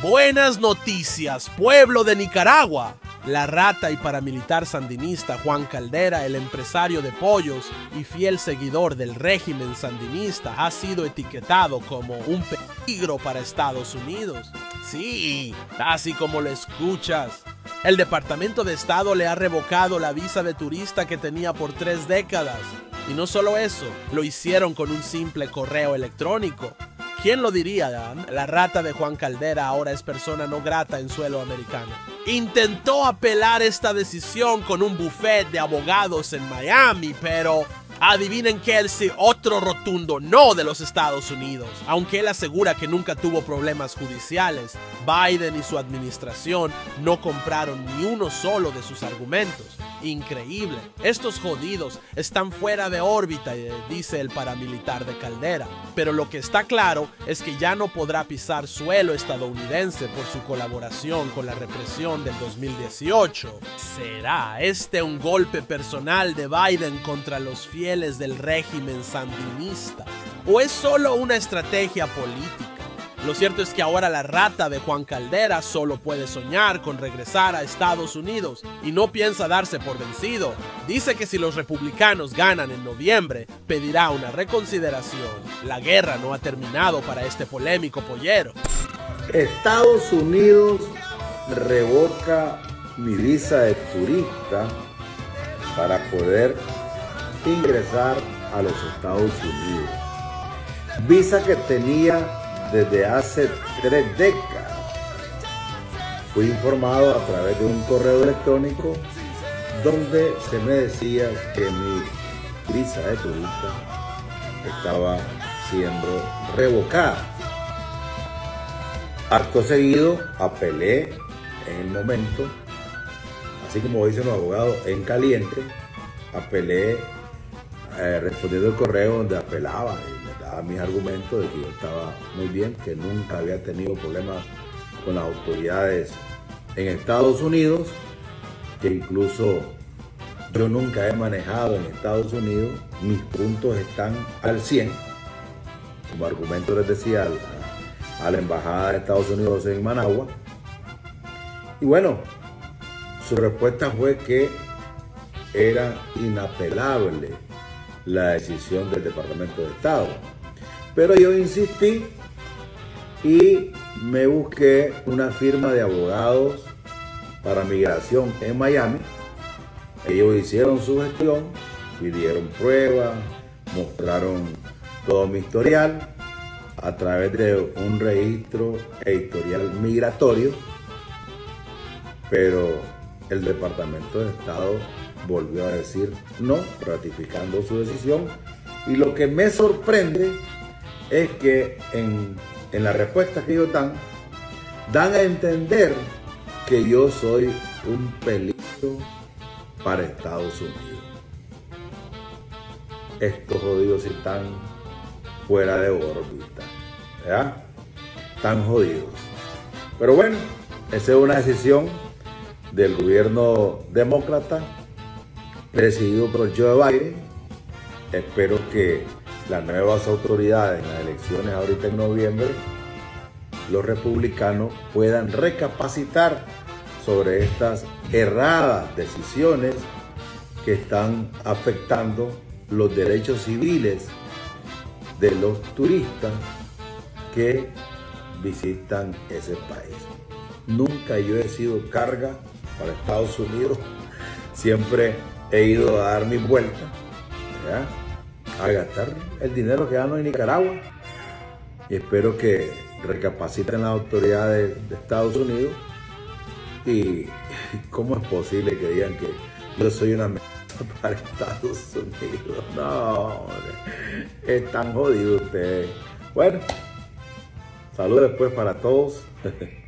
Buenas noticias, pueblo de Nicaragua. La rata y paramilitar sandinista Juan Caldera, el empresario de pollos y fiel seguidor del régimen sandinista, ha sido etiquetado como un peligro para Estados Unidos. Sí, así como lo escuchas. El Departamento de Estado le ha revocado la visa de turista que tenía por 3 décadas. Y no solo eso, lo hicieron con un simple correo electrónico. ¿Quién lo diría, Dan? La rata de Juan Caldera ahora es persona no grata en suelo americano. Intentó apelar esta decisión con un buffet de abogados en Miami, pero adivinen qué, él sí, otro rotundo no de los Estados Unidos. Aunque él asegura que nunca tuvo problemas judiciales, Biden y su administración no compraron ni uno solo de sus argumentos. Increíble. Estos jodidos están fuera de órbita, dice el paramilitar de Caldera. Pero lo que está claro es que ya no podrá pisar suelo estadounidense por su colaboración con la represión del 2018. ¿Será este un golpe personal de Biden contra los fieles del régimen sandinista? ¿O es solo una estrategia política? Lo cierto es que ahora la rata de Juan Caldera solo puede soñar con regresar a Estados Unidos y no piensa darse por vencido. Dice que si los republicanos ganan en noviembre, pedirá una reconsideración. La guerra no ha terminado para este polémico pollero. Estados Unidos revoca mi visa de turista para poder ingresar a los Estados Unidos. Visa que tenía desde hace 3 décadas. Fui informado a través de un correo electrónico donde se me decía que mi visa de turista estaba siendo revocada. Acto seguido, apelé en el momento, así como dicen los abogados, en caliente, apelé respondiendo el correo donde apelaba y le daba mis argumentos de que yo estaba muy bien, que nunca había tenido problemas con las autoridades en Estados Unidos, que incluso yo nunca he manejado en Estados Unidos, mis puntos están al 100, como argumento les decía a la embajada de Estados Unidos en Managua. Y bueno, su respuesta fue que era inapelable la decisión del Departamento de Estado. Pero yo insistí y me busqué una firma de abogados para migración en Miami. Ellos hicieron su gestión, pidieron pruebas, mostraron todo mi historial a través de un registro e historial migratorio, pero el Departamento de Estado volvió a decir no, ratificando su decisión. Y lo que me sorprende es que en la respuesta que ellos dan a entender que yo soy un peligro para Estados Unidos. Estos jodidos están fuera de órbita, ¿verdad? Están jodidos. Pero bueno, esa es una decisión del gobierno demócrata presidido por Joe Biden. Espero que las nuevas autoridades en las elecciones ahorita en noviembre, los republicanos puedan recapacitar sobre estas erradas decisiones que están afectando los derechos civiles de los turistas que visitan ese país. Nunca yo he sido carga para Estados Unidos, siempre he ido a dar mis vueltas, ¿ya?, a gastar el dinero que gano en Nicaragua, y espero que recapaciten las autoridades de Estados Unidos. Y ¿cómo es posible que digan que yo soy una amenaza para Estados Unidos? No, hombre, están jodidos ustedes. Bueno, saludos después para todos.